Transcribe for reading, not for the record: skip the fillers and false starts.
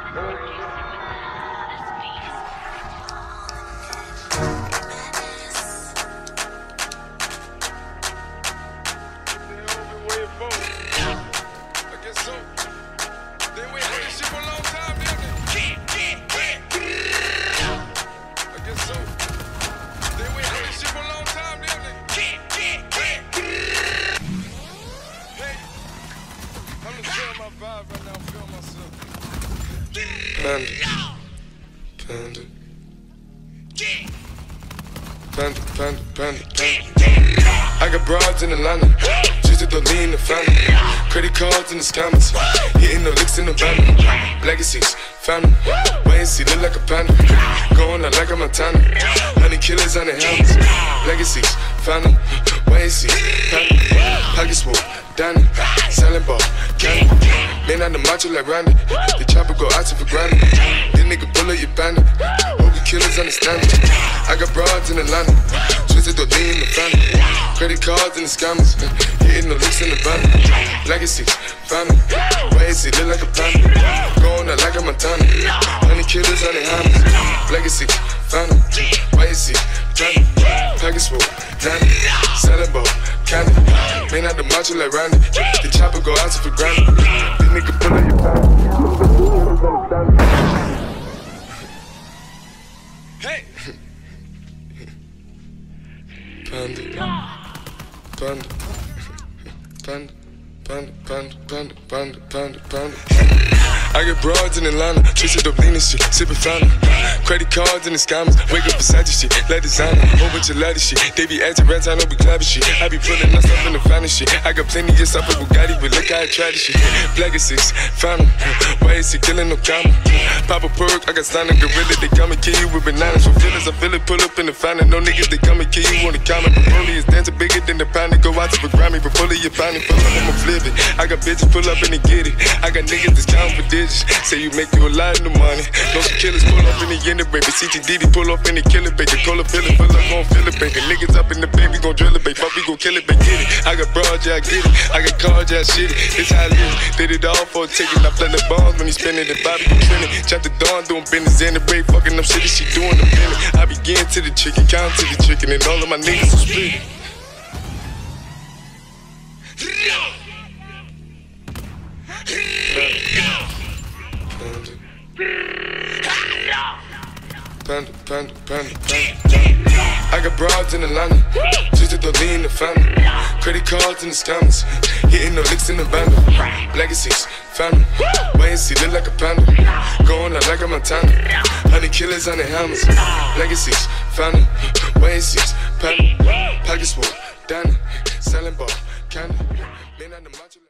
I got broads in Atlanta, just to lean the family. Credit cards in the scammers, hitting the licks in the van. Legacies, family, wait and see, look like a panda. Going out like a Montana, 100 killers on the helmets. Legacies, family, wait and see, family. Pockets full, Danny, selling ball, candy. Man on the macho like Randy, the chopper go out to for granted. This nigga bullet, you bandit. Killers understand it. I got broads in Atlanta, twisted to lean in the family. Credit cards in the scammers, hitting the licks in the van. Legacies, family, wait and see, look like a panda. Going out like a Montana, 100 killers on the hammers. Legacies, family, wait and see, family. Package full, Danny, selling ball, candy. Man out the macho like Randy, the chopper go out to for granted. This nigga pull up your family. Hey! Panda, panda, panda, panda, panda, panda, panda, panda, panda. I get broads in Atlanta, twisted up lean and shit, sippin' fountain. Credit cards in the scammers, wake up beside this shit, let designer, whole bunch of ladder shit. They be acting rats, I know we clapping shit. I be pulling us up in the finest shit. I got plenty of stuff with Bugatti, but look how I try this shit. Black is 6, fountain, why is he killing no comma? Pop a perk, I got signed a gorilla, they come and kill you with bananas. For feelings, I feel it, pull up in the fountain. No niggas, they come and kill you on the comment. The bully is dancing bigger than the pound. Go out to the Grammy, but fully you find it, pull up, I'ma flip it. I got bitches pull up and they get it. I got niggas that's counting for digits. Say you make you a lot of money. Know some killers pull up in the end of baby. CTDD pull up in the killer baby. Cola feeling, pull up gon' feel it baby. Niggas up in the baby gon' drill it baby. Fuck we gon' kill it baby. Get it. I got broads, yeah I get it. I got cards, yeah I shit it. It's how I live. Did it all for a ticket. I play the bombs when he spinning the Bobby gon' trend it. Chop the dawn doing business in the break. Fucking up shit she doing the minute. I begin to the chicken, count to the chicken, and all of my niggas are split. Panda, panda, panda, panda. I got broads in Atlanta, just to lean in the family. Credit cards in the scammers, hitting the licks in the van. Legacies, family, wait and see, look like a panda. Going out like a Montana, 100 killers on the hammers. Legacies, family, wait and see, family. Pockets full, Danny, selling ball, candy. Man on the macho.